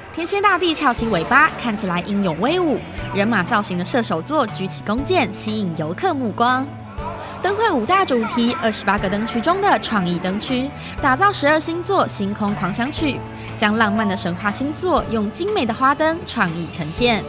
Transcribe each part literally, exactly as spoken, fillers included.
天蝎大帝翘起尾巴，看起来英勇威武。人马造型的射手座举起弓箭，吸引游客目光。灯会五大主题，二十八个灯区中的创意灯区，打造十二星座星空狂想曲，将浪漫的神话星座用精美的花灯创意呈现。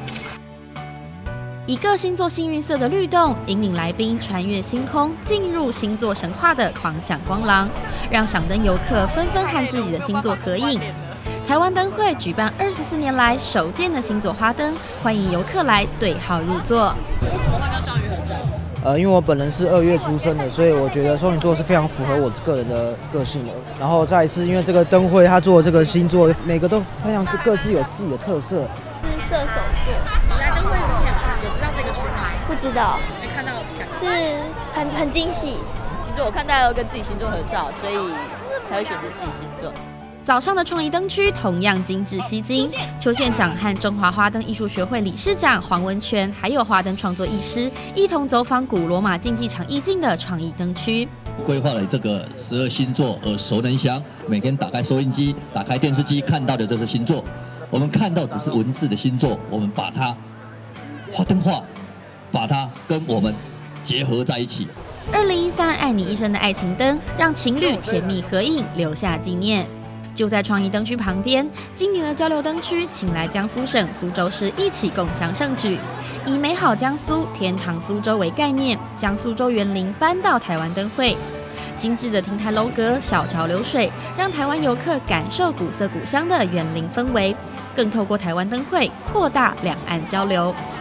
一个星座幸运色的律动，引领来宾穿越星空，进入星座神话的狂想光廊，让赏灯游客纷纷和自己的星座合影。台湾灯会举办二十四年来首见的星座花灯，欢迎游客来对号入座。 为什么会跟双鱼合照？ 呃，因为我本人是二月出生的，所以我觉得双鱼座是非常符合我个人的个性的。然后再一次，因为这个灯会，他做的这个星座每个都非常各自有自己的特色。 是射手座。 你来灯会之前有知道这个区吗？ 不知道。 没看到感觉是很很惊喜。 星座我看大家要跟自己星座合照，所以才会选择自己星座。 早上的创意灯区同样精致吸睛，邱县长和中华花灯艺术学会理事长黄文泉，还有花灯创作艺师一同走访古罗马竞技场意境的创意灯区。 规划了这个十二星座耳熟能详，每天打开收音机、打开电视机看到的这是星座。我们看到只是文字的星座，我们把它花灯化，把它跟我们结合在一起。 二零一三爱你一生的爱情灯，让情侣甜蜜合影，留下纪念。就在创意灯区旁边，今年的交流灯区请来江苏省苏州市一起共襄盛举，以美好江苏、天堂苏州为概念，将苏州园林搬到台湾灯会。精致的亭台楼阁、小桥流水，让台湾游客感受古色古香的园林氛围，更透过台湾灯会扩大两岸交流。